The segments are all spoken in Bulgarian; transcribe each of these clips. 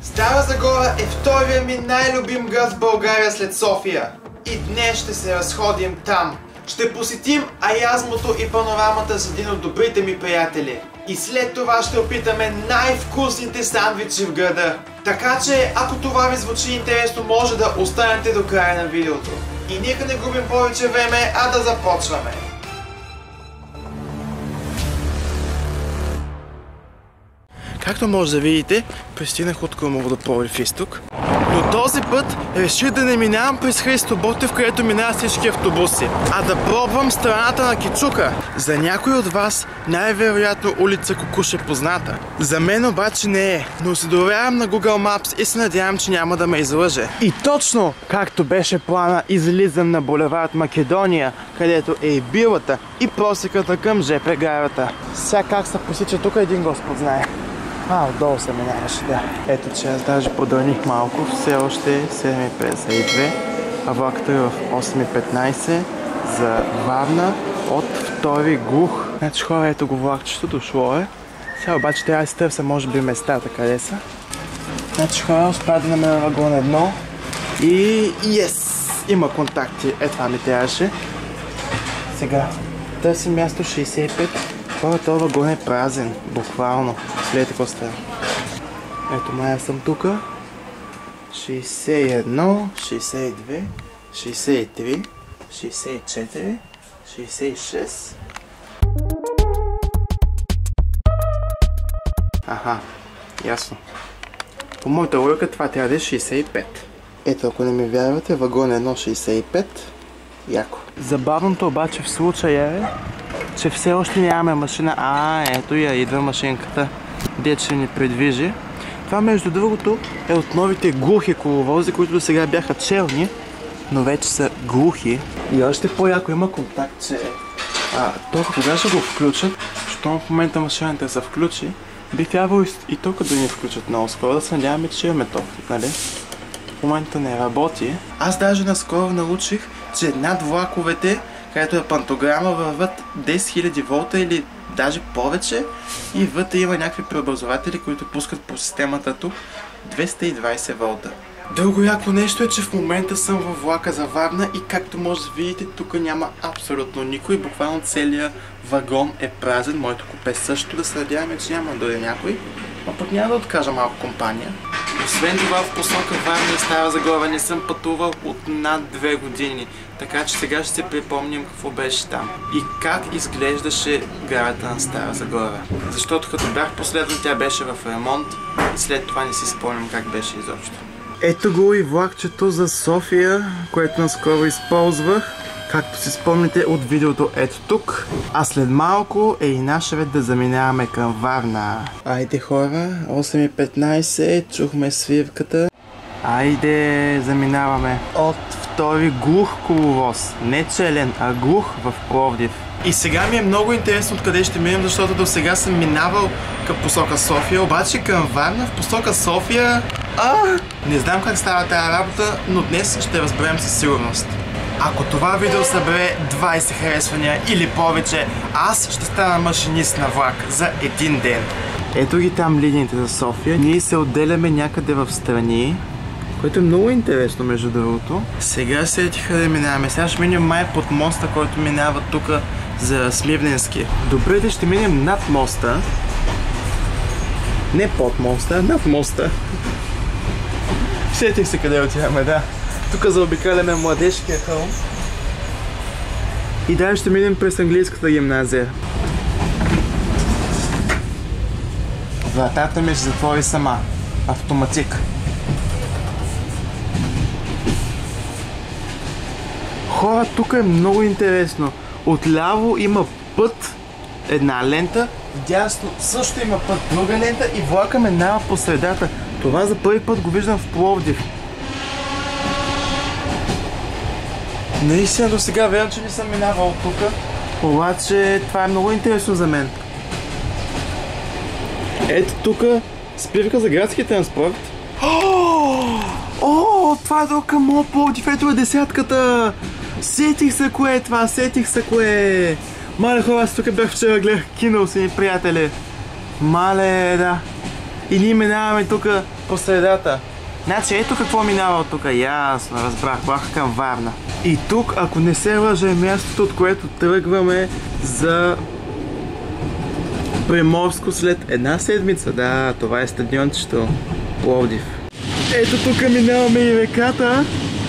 Стара Загора е втория ми най-любим град в България след София. И днес ще се разходим там. Ще посетим Аязмото и панорамата с един от добрите ми приятели. И след това ще опитаме най-вкусните сандвичи в града. Така че, ако това ви звучи интересно, може да останете до края на видеото. И нека не губим повече време, а да започваме. Както може да видите, пристигнах от Крумово водоплавив изток. Но този път реших да не минавам през Христо Ботев, където минават всички автобуси, а да пробвам страната на Кичука. За някой от вас най-вероятно улица Кукуш е позната. За мен обаче не е, но се доверявам на Google Maps и се надявам, че няма да ме излъже. И точно както беше плана, излизам на булевард Македония, където е и билата и просеката към ЖП гарата. Сега как се посича тук, един Господ знае. Отдолу се минаваше, да. Ето, че аз даже подълних малко. Все още е 7:52, а влакът е в 8:15 за Варна от втори глух. Значи хора, ето го влакчето, дошло е. Сега обаче трябва да си търся, може би, местата къде са. Значи хора, успя да намеря вагон 1 и yes! Има контакти. Това ми трябваше. Сега търсим място 65. Хора, този вагон е празен, буквално. Гледайте какво става. Ето, мая съм тука. 61, 62, 63, 64, 66. Аха, ясно. По моята логика това трябва да е 65. Ето, ако не ми вярвате, вагон 1 65. Яко. Забавното обаче в случая е, че все още нямаме машина. Ето я, идва машинката. Де ще ни придвижи. Това, между другото, е от новите глухи коловози, които до сега бяха челни, но вече са глухи. И още по-яко има контакт, че тока кога ще го включат, защото в момента машината се включи, би трябвало и тока да ни включат много скоро, да се надяваме, че имаме ток, нали? В момента не работи. Аз даже наскоро научих, че над влаковете, където е пантограма, върват 10 000 волта или даже повече и вътре има някакви преобразователи, които пускат по системата тук 220 волта. Друго яко нещо е, че в момента съм във влака за Варна и както може да видите, тук няма абсолютно никой, буквално целият вагон е празен, моето купе също, да се надяваме, че няма да дойде някой, но пък няма да откажа малко компания. Освен това, в посока Варна и Стара Загора не съм пътувал от над 2 години, така че сега ще се припомним какво беше там и как изглеждаше гарата на Стара Загора. Защото като бях последно, тя беше в ремонт и след това не си спомням как беше изобщо. Ето го и влакчето за София, което наскоро използвах. Както си спомните от видеото ето тук. А след малко е и наш ред да заминаваме към Варна. Айде хора, 8:15, чухме свирката. Айде, заминаваме. От втори глух коловоз. Не челен, а глух в Пловдив. И сега ми е много интересно откъде ще минем, защото до сега съм минавал към посока София, обаче към Варна в посока София... Не знам как става тази работа, но днес ще разберем със сигурност. Ако това видео събере 20 харесвания или повече, аз ще стана машинист на влак за един ден. Ето ги там линиите за София. Ние се отделяме някъде в страни, което е много интересно между другото. Сега сетиха да минаваме. Сега ще минем май под моста, който минава тук за Смирненски. Добре, да ще минем над моста. Не под моста, над моста. Сетих се къде отиваме, да. Тук заобикаляме Младежкия хълм. И дали ще минем през английската гимназия. Вратата ми ще затвори сама. Автоматик. Хора, тук е много интересно. Отляво има път, една лента, вдясно също има път, друга лента и влака минава по средата. Това за първи път го виждам в Пловдив. Наистина до сега вярвам, че не съм минавал тук, обаче това е много интересно за мен. Ето тук спирка за градски транспорт. Това е долу към Пловдив, ето е десятката. Сетих се кое е това, сетих се кое е. Мале хора, аз тук бях вчера, гледах кино с едни приятели. Мале, да. И ние минаваме тук по средата. Значи ето какво минава от тук. Ясно, разбрах. Влака към Варна. И тук, ако не се лъжа, е мястото, от което тръгваме за Приморско след една седмица. Да, това е стадиончето Пловдив. Ето тук минаваме и реката.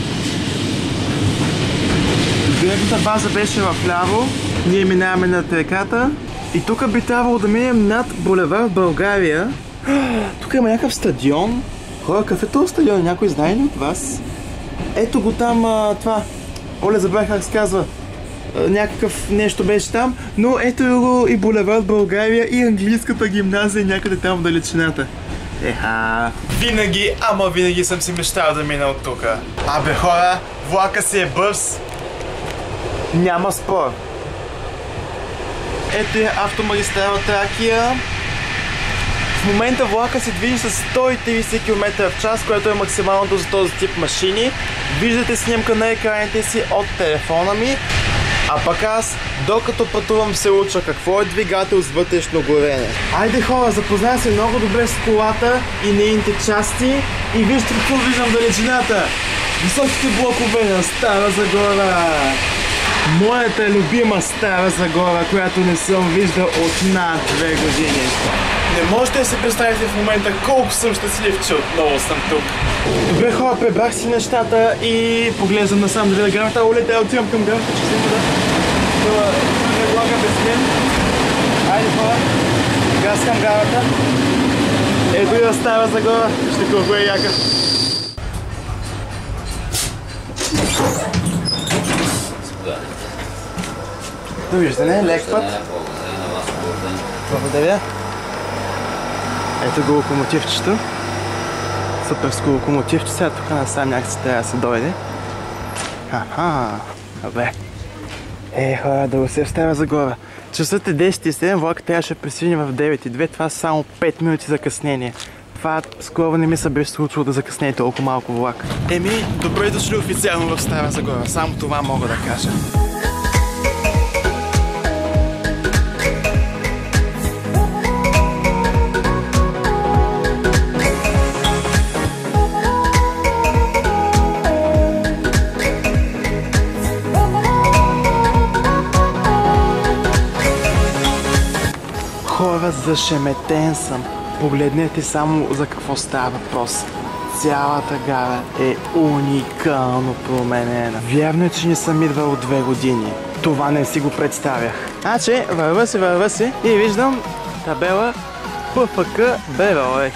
Гребната база беше вляво. Ние минаваме над реката. И тук би трябвало да минем над булевард България. Тук има някакъв стадион. Хора, какъв е този стадион? Някой знае ли от вас? Ето го там, това. Оле, забравих как се казва. Някакъв нещо беше там. Но ето го и булевард България и английската гимназия някъде там в далечината. Еха. Винаги, ама винаги съм си мечтал да мина от тук. Абе хора, влака си е бърз. Няма спор. Ето е автомагистрала Тракия. В момента влака се движи с 130 км в час, което е максималното за този тип машини. Виждате снимка на екраните си от телефона ми. А пък аз, докато пътувам, се уча какво е двигател с вътрешно горене. Айде хора, запознай се много добре с колата и нейните части и вижте какво виждам в далечината. Високите блокове на Стара Загора. Моята любима Стара Загора, която не съм виждал от над 2 години. Не можете да си представите в момента колко съм щастлив, че отново съм тук. Добре хора, пребрах си нещата и поглеждам насам да видя грамата. Оле, да отивам към грамата, че си да. Това не влага без мен. Айде хора, газ към грамата. Ето и на Стара Загора, ще колко е яка. Довиждане, лек път. Благодаря. Ето го локомотивчето. Суперско локомотивче. Сега тук насам някакси трябва да се дойде. Аха, добре. Хора, да го се Стара Загора. Часът е 10:07, влак трябваше да пресвини в 9:02. Това са само 5 минути закъснение. Това скоро не ми се беше случило да закъснее толкова малко влак. Добре дошли официално в Стара Загора. Само това мога да кажа. Хора, зашеметен съм. Погледнете само за какво става въпрос. Цялата гара е уникално променена. Вярно е, че не съм идвал от 2 години. Това не си го представях. Значи, върва си и виждам табела ПФК БВО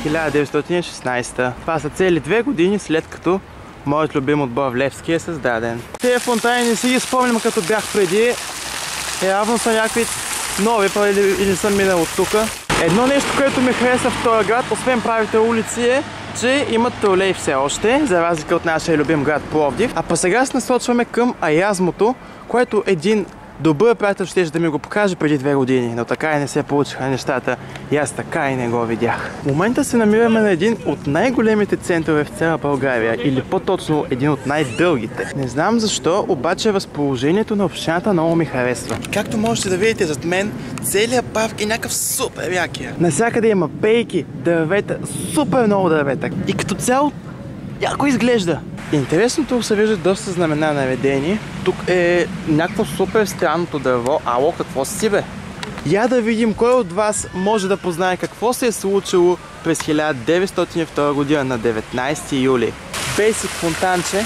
1916. Това са цели 2 години след като моят любим отбор в Левски е създаден. Тези фонтани не си ги спомням като бях преди. Явно са някакви нови, или съм минал от тук. Едно нещо, което ми хареса в този град, освен правите улици, е, че имат тролей все още, за разлика от нашия любим град Пловдив. А па сега се насочваме към Аязмото, което един добър приятел щеше да ми го покаже преди 2 години, но така и не се получиха нещата и аз така и не го видях. В момента се намираме на един от най-големите центрове в цяла България, или по-точно един от най-дългите. Не знам защо, обаче разположението на общината много ми харесва. Както можете да видите зад мен, целият парк е някакъв супер якия. Навсякъде има пейки, дървета, супер много дървета и като цяло яко изглежда. Интересното се вижда доста знамена наведени. Тук е някакво супер странното дърво. Ало, какво си бе? Я да видим кой от вас може да познае какво се е случило през 1902 година на 19 юли. Бейсик фонтанче.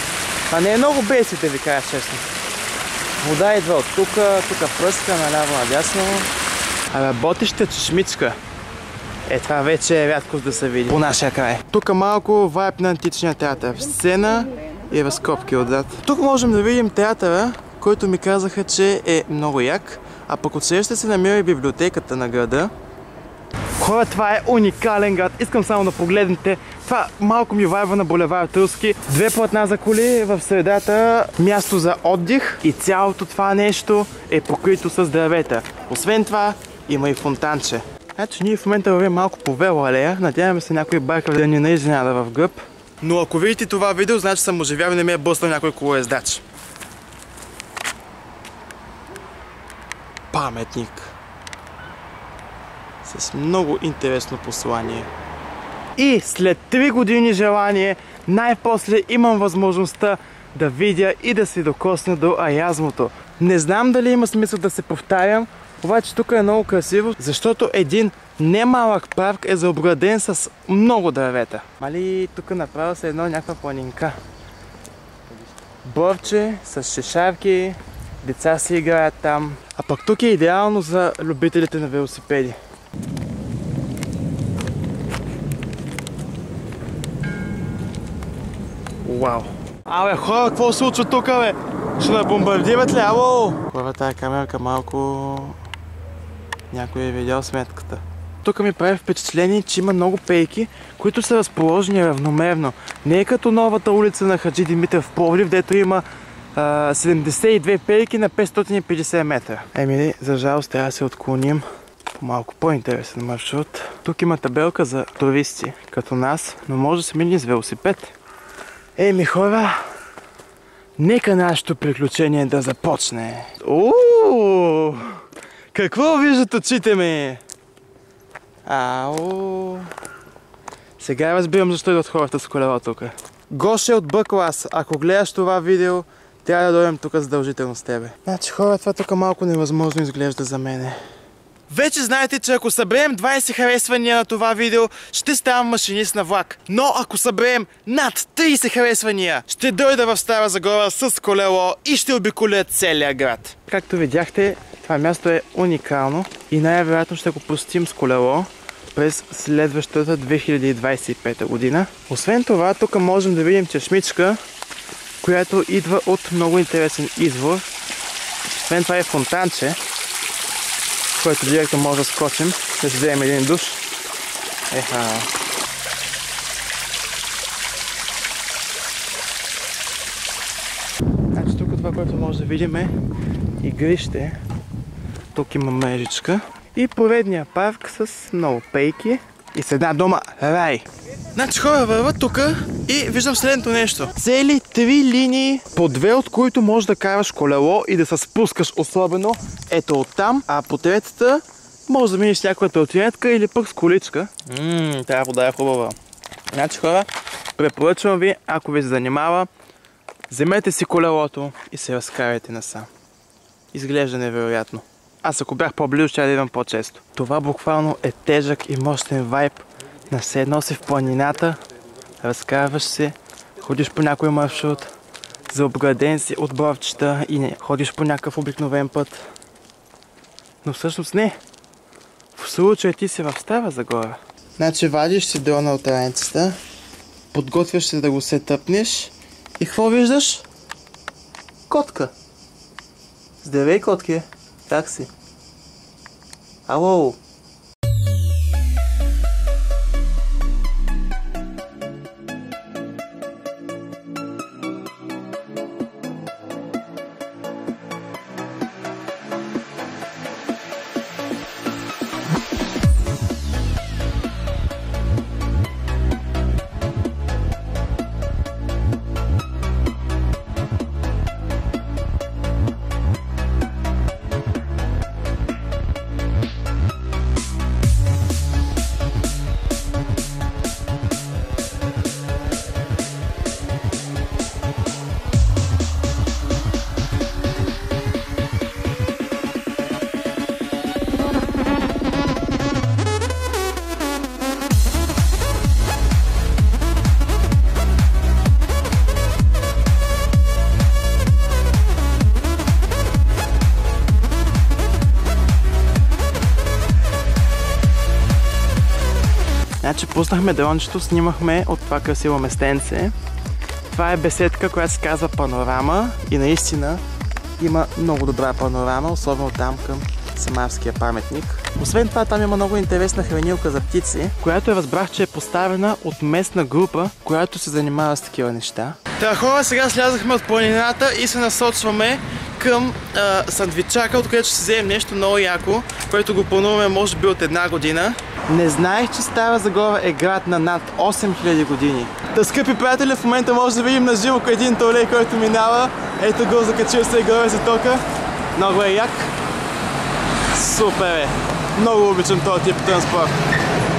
А не е много бейсик, да ви кажа честно. Вода идва от тук, тук пръска, наляво надясно. Работеща чешмичка. Това вече е рядкост да се види по нашия край. Тук малко вайб на античния театър. Сцена и разкопки отзад. Тук можем да видим театъра, който ми казаха, че е много як. А пък отсреща се намира и библиотеката на града. Хора, това е уникален град. Искам само да погледнете. Това малко ми вайба на булевард Руски. 2 платна за коли, в средата място за отдих и цялото това нещо е покрито с дървета. Освен това има и фонтанче. Значи ние в момента вървим малко по Вела алея, надяваме се някой байкър да ни наизненада в гръб. Но ако видите това видео, значи съм оживял и не ме е блъснал някой колоездач. Паметник. С много интересно послание. И след 3 години желание, най-после имам възможността да видя и да се докосна до Аязмото. Не знам дали има смисъл да се повтарям, обаче тук е много красиво, защото един немалък парк е заобграден с много дървета. Мали тук направо се едно някаква планинка. Борче с шишарки, деца си играят там. А пък тук е идеално за любителите на велосипеди. Вау! Абе хора, какво се случва тук, бе? Ще набомбардират ли? Ало! Хора, тая камерка малко... Някой е видял сметката. Тук ми прави впечатление, че има много пейки, които са разположени равномерно. Не е като новата улица на Хаджи Димитър в Пловдив, дето има 72 пейки на 550 метра. Еми, за жалост трябва да се отклоним по малко по-интересен маршрут. Тук има табелка за туристи, като нас, но може да се мине с велосипед. Еми хора, нека нашето приключение да започне. Ууу! Какво виждат очите ми? Ау! Сега разбирам защо идват хората с колело тук. Гоше от Б клас, ако гледаш това видео, трябва да дойдем тук задължително с тебе. Значи хора, това тук малко невъзможно изглежда за мене. Вече знаете, че ако съберем 20 харесвания на това видео, ще ставам машинист на влак. Но ако съберем над 30 харесвания, ще дойда в Стара Загора с колело и ще обиколя целия град. Както видяхте, това място е уникално и най-вероятно ще го посетим с колело през следващата 2025 година. Освен това, тук можем да видим чешмичка, която идва от много интересен извор. Освен това е фонтанче, в който директно може да скочим, да си вземем един душ. Еха! Значи тук това, което може да видим е игрище. Тук има мрежичка. И поредния парк с много пейки. И с една дума рай. Значи хора, върва тук и виждам следното нещо. Цели 3 линии, по 2 от които можеш да караш колело и да се спускаш особено ето оттам. А по третата може да минеш с някоя тротинетка или пък с количка. Тая вода е хубава. Значи хора, препоръчвам ви, ако ви се занимава, вземете си колелото и се разкарайте насам. Изглежда невероятно. Аз ако бях по-близо, ще да идвам по-често. Това буквално е тежък и мощен вайб на все едно си в планината, разкарваш се, ходиш по някой маршрут, заобграден си от борчета и не ходиш по някакъв обикновен път. Но всъщност не. В случая ти си в Стара Загора. Значи вадиш си дрона от раницата, подготвяш се да го сетъпнеш и какво виждаш? Котка. Здравей, котки. Как си? Ало! Значи пуснахме дрончето, снимахме от това красиво местенце. Това е беседка, която се казва Панорама и наистина има много добра панорама, особено там към Самарския паметник. Освен това там има много интересна хранилка за птици, която разбрах, че е поставена от местна група, която се занимава с такива неща. Та хора, сега слязахме от планината и се насочваме към сандвичака, откъдето ще си вземем нещо много яко, което го плануваме може би от 1 година. Не знаех, че Стара Загора е град на над 8000 години. Та, скъпи приятели, в момента може да видим на живо един тролей, който минава. Ето го, закачил се и горе за тока. Много е як. Супер е! Много обичам този тип транспорт.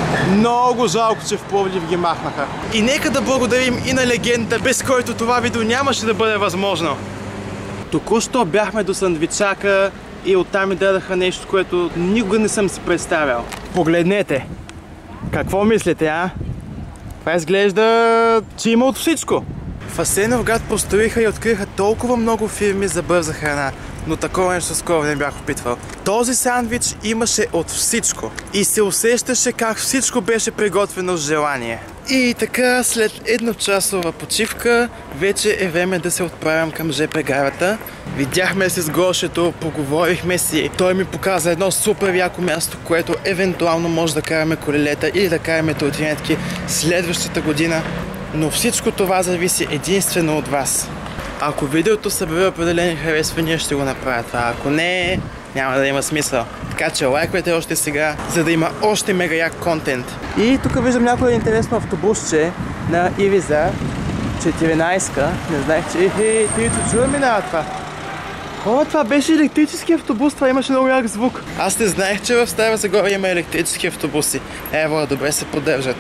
Много жалко, че в Пловдив ги махнаха. И нека да благодарим и на легендата, без който това видео нямаше да бъде възможно. Току-що бяхме до сандвичака и оттам ми дадаха нещо, което никога не съм си представял. Погледнете! Какво мислите, а? Това изглежда, че има от всичко. В Асеновград построиха и откриха толкова много фирми за бърза храна, но такова нещо скоро не бях опитвал. Този сандвич имаше от всичко и се усещаше как всичко беше приготвено с желание. И така, след едночасова почивка, вече е време да се отправям към ЖП гарата. Видяхме се с Гошето, поговорихме си. Той ми показа едно супер яко място, което евентуално може да караме колелета или да караме тротинетки следващата година. Но всичко това зависи единствено от вас. Ако видеото събере определени харесвания, ще го направя това. Ако не, няма да има смисъл. Така че лайквайте още сега, за да има още мега як контент. И тук виждам някое интересно автобусче на Ивиза 14-ка. Не знаех, че чува минава това. О, това беше електрически автобус, това имаше много як звук. Аз не знаех, че в Стара Загора има електрически автобуси. Ево, добре се поддържат.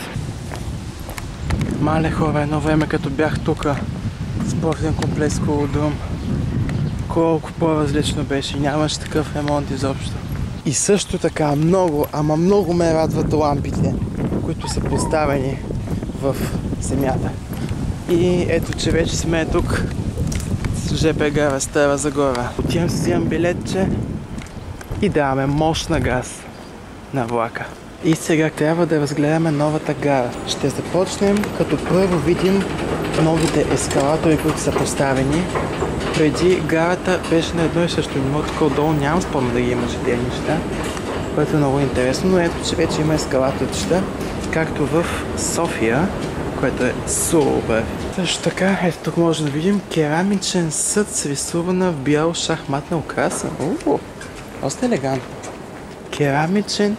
Мале хора, едно време като бях тук, спортен комплекс Колодрум, колко по-различно беше и нямаше такъв ремонт изобщо. И също така много, ама много ме радват лампите, които са поставени в земята. И ето, че вече сме тук с ЖП гара Стара Загора. Отивам си взимам билетче и даваме мощна газ на влака. И сега трябва да разгледаме новата гара. Ще започнем като първо видим новите ескалатори, които са поставени. Преди гарата беше на едно и също ниво, тук отдолу нямам спомня да ги имаше тези неща, което е много интересно, но ето, че вече има ескалаторчета, както в София, което е супер. Също така, ето тук може да видим керамичен съд с рисувана в бял шахматна украса. Доста елегантно. Керамичен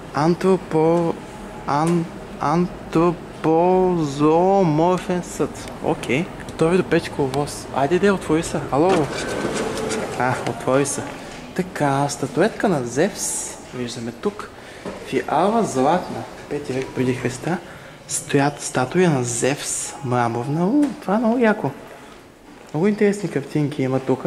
антропозооморфен съд. Окей. Втори до пети коловоз. Айде, отвори се. Ало. Отвори се. Така, статуетка на Зевс. Виждаме тук. Фиала златна. 5 век преди Христа. Стоят статуя на Зевс. Мраморна. Това е много яко. Много интересни картинки има тук.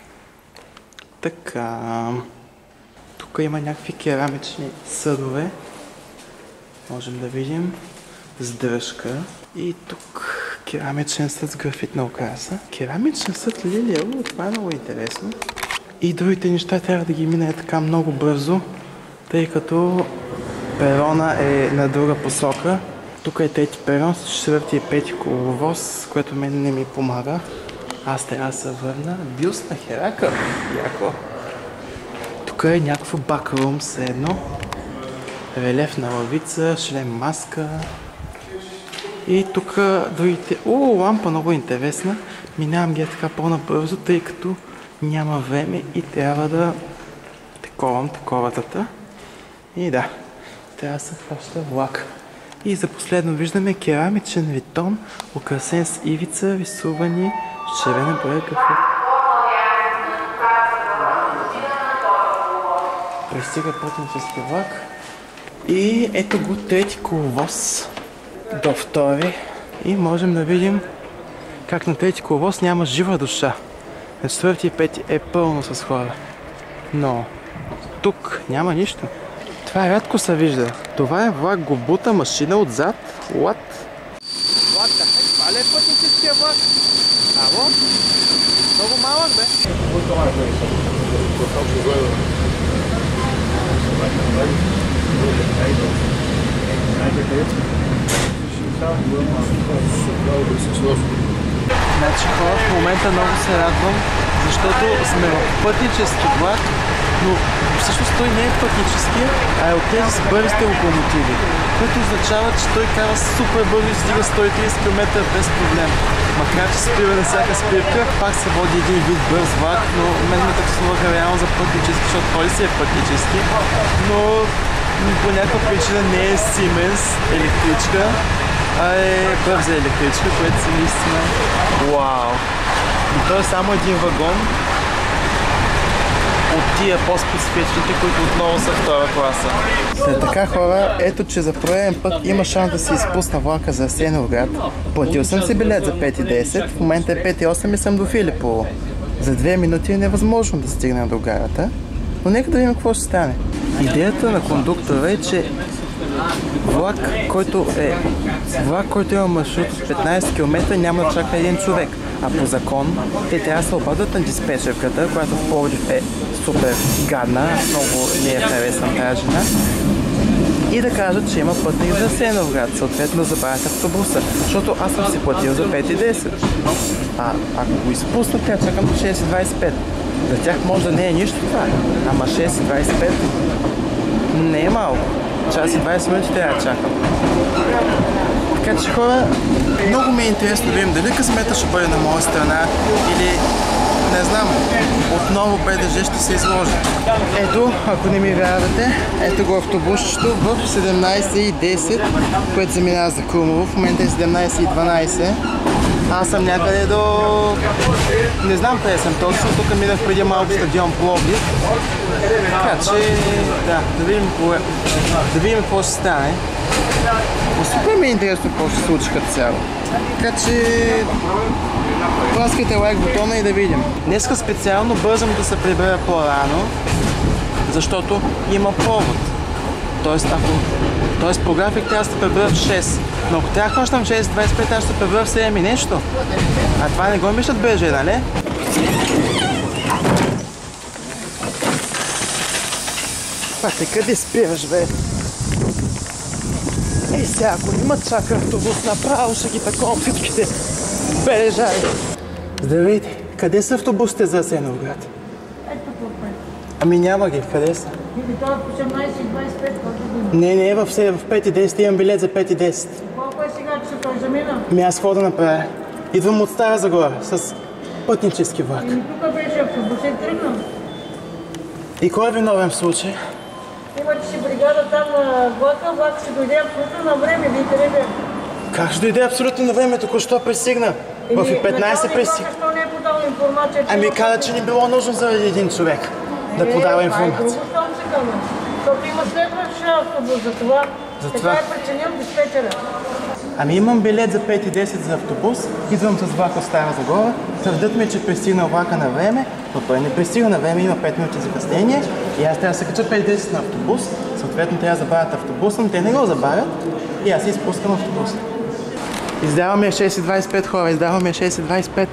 Така. Тук има някакви керамични съдове. Можем да видим с дръжка. И тук керамичен съд с графитна украса. Керамичен съд Лилия. Това е много интересно. И другите неща трябва да ги мине така много бързо, тъй като перона е на друга посока. Тук е трети перон с четвърти и пети коловоз, което мен не ми помага. Аз трябва да се върна. Бюст на Херакъл. Яко. Тук е някакво бакрум все едно. Релеф на лавица, шлем маска. И тук другите... лампа много интересна. Минавам ги така по-набързо, тъй като няма време и трябва да таковам таковатата. И да, трябва да се хваща влак. И за последно виждаме керамичен витон, украсен с ивица, рисувани с червена боя графит. Пристига пътнически влак. И ето го трети коловоз до втори. И можем да видим как на трети коловоз няма жива душа. На четвърти и пети е пълно с хора. Но тук няма нищо. Това рядко се вижда. Това е влак, го бута машина отзад. What? Влак, да хек, това ли е пътническия влак? Ало? Много малък, бе. Значи хора, в момента много се радвам, защото сме в пътнически влак, но всъщност той не е пътнически, а е от тези с бързите локомотиви, което означава, че той кара супер бързо и стига 130 км без проблем. Макар че спира на всяка спирка, пак се води един вид бърз влак, но мен ме таксуваха реално за пътнически, защото той си е пътнически, но по някаква причина не е Siemens електричка, а е бърза електричка, което си наистина вау! И той е само един вагон. от тия по-специфичните, които отново са втора класа. След така, хора, ето че за пореден път има шанс да се изпусна влака за Асеновград. Платил съм си билет за 5:10, в момента е 5:08 и съм до Филипово. За 2 минути е невъзможно да стигна до гарата, но нека да видим какво ще стане. Идеята на кондуктора е, че влак, който има маршрут от 15 км, няма да чака един човек. А по закон те трябва да се обадят на диспетчерката, която в Пловдив е супер гадна, много не я харесвам тази жена, и да кажат, че има пътник за Асеновград, съответно да забавят автобуса, защото аз съм си платил за 5:10. Ако го изпусна, трябва чакам до 6:25. За тях може да не е нищо това, ама 6:25 не е малко. Час и 20 минути трябва да чакам. Така че, хора, много ми е интересно да видим дали късмета ще бъде на моя страна или, не знам, отново БДЖ ще се изложи. Ето, ако не ми вярвате, ето го автобусчето в 17:10, което заминава за Крумово. В момента е 17:12. Аз съм някъде до... не знам къде съм точно, тук минах преди малко стадион Пловдив. Така че, да видим какво ще стане. Супер ми е интересно какво ще се случи като цяло. Така че, пласкайте лайк бутона и да видим. Днеска специално бързам да се прибера по-рано, защото има повод. Тоест по график трябва да се прибера в 6. Но ако трябва да хващам 6:25, аз ще се прибера в 7 и нещо. А това не го мислят БДЖ, нали? Пате, къде спираш, бе? Ей сега, ако не ма чака автобус, направо ще ги таковам всичките БДЖ-ари. Здравейте, къде са автобусите за Асеновград? Ето по път. Ами няма ги, къде са? Това е по 18:25, който Не, в 5:10 имам билет за 5:10. колко е сега, че той замина? Аз какво да направя? Идвам от Стара Загора с пътнически влак. Тук беше автобус и тръгна. И кой е виновен в случай? Имате си бригада там на влак ще дойде абсолютно на време, видите ли бе? Как ще дойде абсолютно на време, току-що пристигна? В 15 пристигна. Защо не е подал информация? Ами каза, че не било нужно за един човек да подава информация. Това е друго, щом се казва. Защото има следващ автобус, затова така е преценил диспетчера. Ами имам билет за 5:10 за автобус, идвам с влак от Стара Загора, твърдят ми, че пристигна влака на време, но той не пристига на време, има 5 минути закъснение и аз трябва да се кача 5:10 на автобус, съответно трябва да забавят автобуса, но те не го забавят и аз си изпускам автобуса. Издаваме 6:25, хора, издаваме 6:25.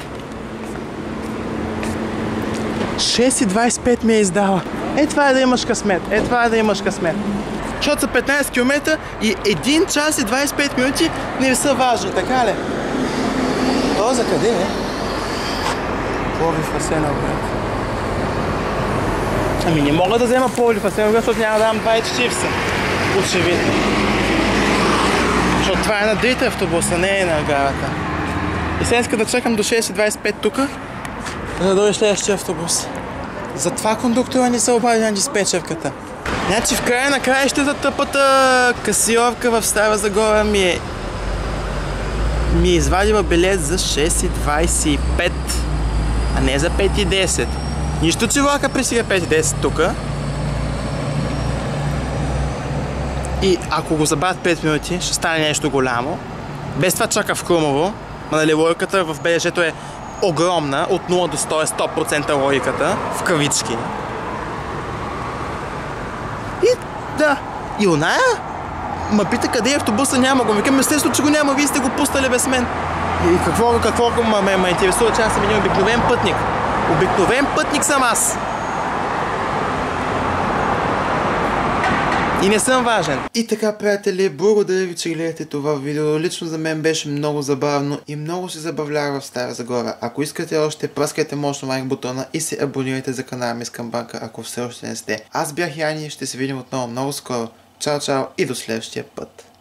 6:25 ми е издала. Това е да имаш късмет, Защото са 15 км и 1 час и 25 минути не са важни, така ли? То за къде е? Пловдив Асеновград. Ами не мога да взема Пловдив Асеновград, защото няма да дам 2:40. Очевидно. Защото това е на двите автобуса, не е на гарата. И сега иска да чакам до 6:25 тук, за да дойде следващия автобус. Затова кондуктора не се обади на диспетчерката. Значи в края на краищата тъпата касиорка в Стара Загора ми е извадила билет за 6:25, а не за 5:10. Нищо, че влака пристига 5:10 тука. И ако го забавят 5 минути, ще стане нещо голямо. Без това чака в Крумово. Нали, логиката в БДЖ-то е огромна, от 0 до 100 е 100% логиката, в кавички. И оная ма пита къде е автобуса, няма го. Викам, естествено, че го няма, вие сте го пуснали без мен. И какво ме интересува, че аз съм един обикновен пътник. Обикновен пътник съм аз. И не съм важен. И така, приятели, благодаря ви, че гледате това видео. Лично за мен беше много забавно и много се забавлях в Стара Загора. Ако искате още, пръскайте мощно лайк бутона и се абонирайте за канала ми Скамбанка, ако все още не сте. Аз бях Яни и ще се видим отново много скоро. Чао, чао и до следващия път.